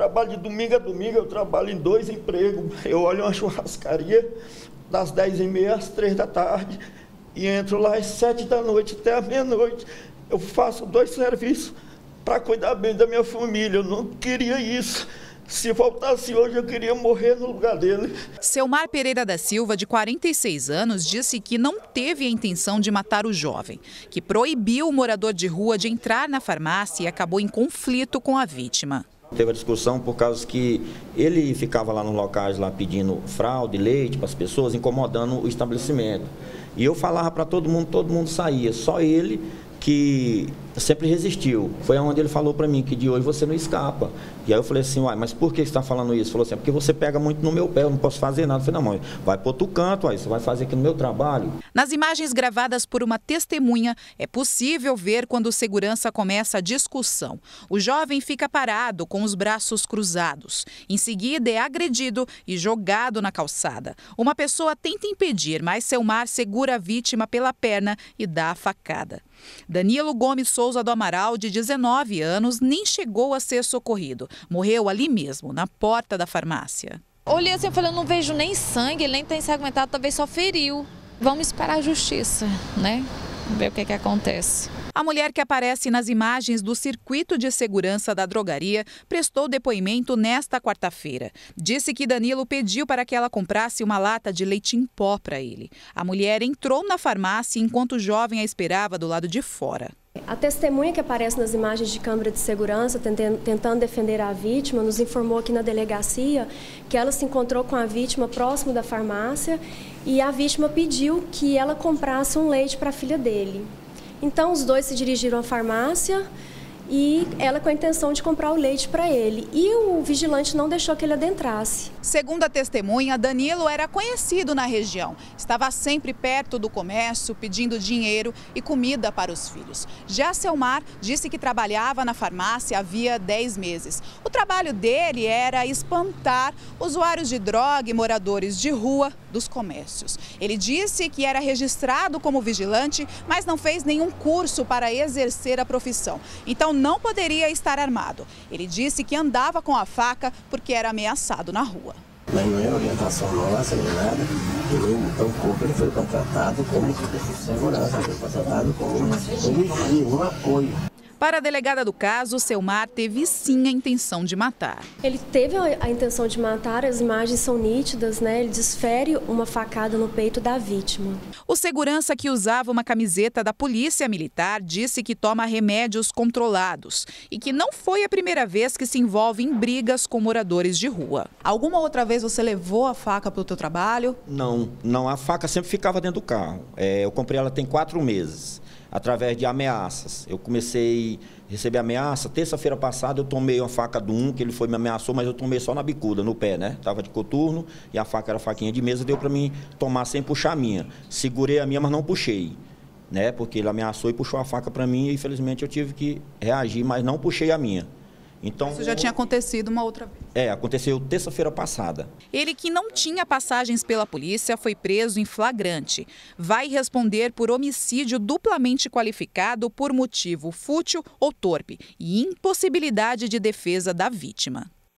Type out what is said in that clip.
trabalho de domingo a domingo, eu trabalho em 2 empregos. Eu olho uma churrascaria das 10h30 às 3 da tarde e entro lá às 7 da noite até a meia-noite. Eu faço 2 serviços para cuidar bem da minha família. Eu não queria isso. Se voltasse hoje, eu queria morrer no lugar dele. Selmar Pereira da Silva, de 46 anos, disse que não teve a intenção de matar o jovem, que proibiu o morador de rua de entrar na farmácia e acabou em conflito com a vítima. Teve a discussão por causa que ele ficava lá nos locais lá pedindo fralda e leite para as pessoas, incomodando o estabelecimento. E eu falava para todo mundo saía, só ele que sempre resistiu. Foi onde ele falou para mim que de hoje você não escapa. E aí eu falei assim, uai, mas por que você está falando isso? Ele falou assim, porque você pega muito no meu pé, eu não posso fazer nada. Eu falei, não, mãe, vai para outro canto, aí você vai fazer aqui no meu trabalho. Nas imagens gravadas por uma testemunha, é possível ver quando o segurança começa a discussão. O jovem fica parado, com os braços cruzados. Em seguida, é agredido e jogado na calçada. Uma pessoa tenta impedir, mas Selmar segura a vítima pela perna e dá a facada. Danilo Gomes Souza do Amaral, de 19 anos, nem chegou a ser socorrido. Morreu ali mesmo, na porta da farmácia. Olhei assim e falei, eu não vejo nem sangue, ele nem tem ensanguentado, talvez só feriu. Vamos esperar a justiça, né? Ver o que acontece. A mulher que aparece nas imagens do circuito de segurança da drogaria prestou depoimento nesta quarta-feira. Disse que Danilo pediu para que ela comprasse uma lata de leite em pó para ele. A mulher entrou na farmácia enquanto o jovem a esperava do lado de fora. A testemunha que aparece nas imagens de câmera de segurança, tentando defender a vítima, nos informou aqui na delegacia que ela se encontrou com a vítima próximo da farmácia e a vítima pediu que ela comprasse um leite para a filha dele. Então, os dois se dirigiram à farmácia e ela com a intenção de comprar o leite para ele. E o vigilante não deixou que ele adentrasse. Segundo a testemunha, Danilo era conhecido na região. Estava sempre perto do comércio, pedindo dinheiro e comida para os filhos. Já Selmar disse que trabalhava na farmácia havia 10 meses. O trabalho dele era espantar usuários de droga e moradores de rua dos comércios. Ele disse que era registrado como vigilante, mas não fez nenhum curso para exercer a profissão. Então não poderia estar armado. Ele disse que andava com a faca porque era ameaçado na rua. Mas não é orientação nossa, nem nada. Ele foi contratado como segurança, foi contratado como um apoio. Para a delegada do caso, Selmar teve sim a intenção de matar. Ele teve a intenção de matar, as imagens são nítidas, né? Ele desfere uma facada no peito da vítima. O segurança, que usava uma camiseta da Polícia Militar, disse que toma remédios controlados e que não foi a primeira vez que se envolve em brigas com moradores de rua. Alguma outra vez você levou a faca para o teu trabalho? Não, a faca sempre ficava dentro do carro. Eu comprei ela tem 4 meses. Através de ameaças. Eu comecei a receber ameaça. Terça-feira passada eu tomei uma faca do que ele me ameaçou, mas eu tomei só na bicuda, no pé, né? Tava de coturno e a faca era faquinha de mesa, deu para mim tomar sem puxar a minha. Segurei a minha, mas não puxei, né? Porque ele ameaçou e puxou a faca para mim e infelizmente eu tive que reagir, mas não puxei a minha. Então, isso já tinha acontecido uma outra vez? Aconteceu terça-feira passada. Ele, que não tinha passagens pela polícia, foi preso em flagrante. Vai responder por homicídio duplamente qualificado por motivo fútil ou torpe e impossibilidade de defesa da vítima.